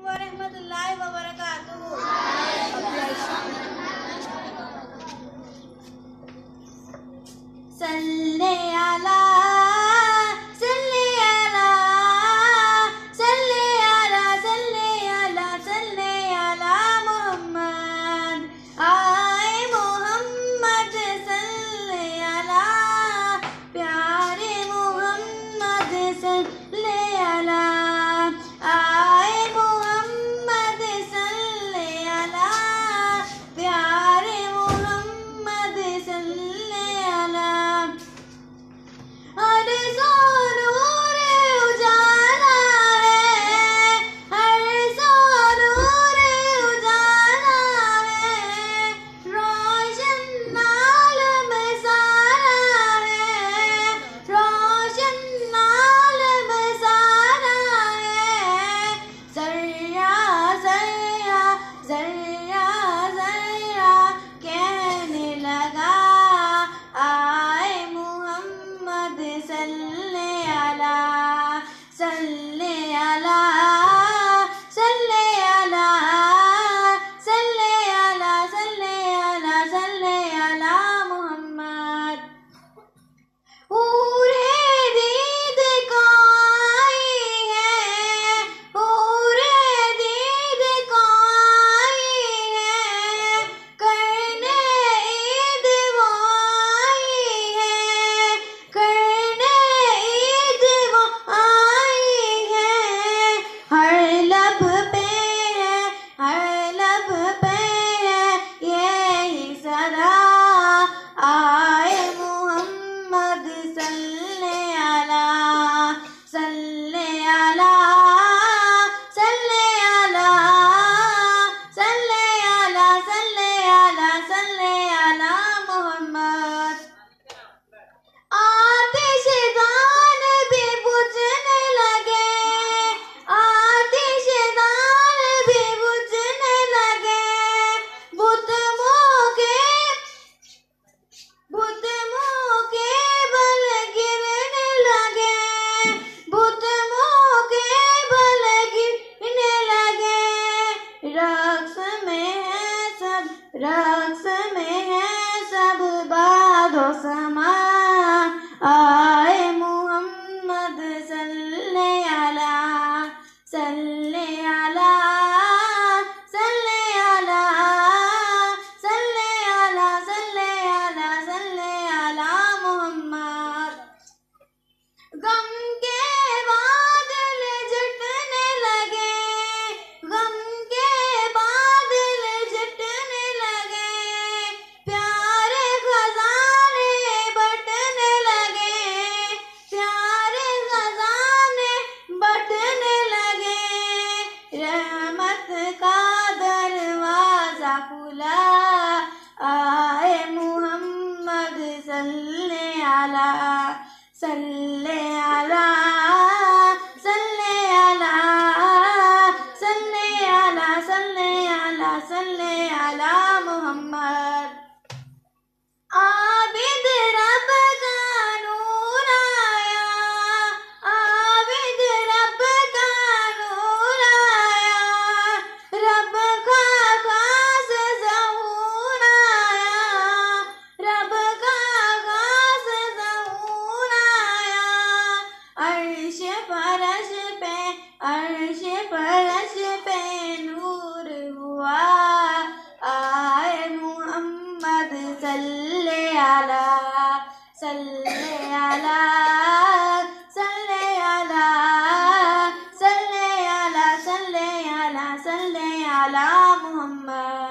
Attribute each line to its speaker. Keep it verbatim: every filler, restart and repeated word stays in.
Speaker 1: व रहमतुल्लाहि व बरकातुहू। सल्ले अला सल्ले अला सल्ले अला सल्ले अला सल्ले अला मोहम्मद। आए मोहम्मद सल्ले अला प्यारे मोहम्मद सल्ले अला। आए मोहम्मद सल्ले अला प्यारे मोहम्मद सल्ले अला। हर सो नूर उजाला है, हर सो नूर उजाला है, रोशन आलम सारा है, रोशन आलम सारा है। ज़र्रा ज़र्रा ज़र्रा ज़र्रा कहने लगा आए मोहम्मद सल्ले अला सल्ले अला सल्ले अला सल्ले अला सल्ले अला सल्ले अला मोहम्मद। पूरे दीद को आई है, पूरे दीद को आई है, करने ईद वो आई है, करने ईद वो आई है। हर लब पे है, हर लब पे है यही सदा आए मोहम्मद सल्ले अला सल्ले अला सल्ले अला सल्ले अला सल्ले अला सल्ले अला मोहम्मद। आतिश दान भी बुझने लगे, आतिश दान भी बुझने लगे, बुत मोके बुत मोके बल गिरने लगे, बुत मोके बल गिरने लगे। रक्स में है सब, रक्स में है सब बादो समा आए मोहम्मद सल्ले अला सल्ले अला सल्ले अला सल्ले अला सल्ले अला सल्ले अला मोहम्मद। गम के बादल जटने लगे, गम के बादल जटने लगे, प्यारे खजाने बटने लगे, प्यारे खजाने बटने लगे। रहमत का दरवाजा खुला आए मोहम्मद सल्ले अला सल्ले अला सल्ले अला सल्ले अला सल्ले अला सल्ले अला मोहम्मद। आबिद रब का नूर आया, आबिद रब का नूर आया, रब का खास ज़हूर आया, रब का खास ज़हूर आया। अर्श फरश पे अर्श फरश पे नूर हुआ आए मोहम्मद सल्ले अला सल्ले अला सल्ले अला सल्ले अला सल्ले अला सल्ले अला मोहम्मद।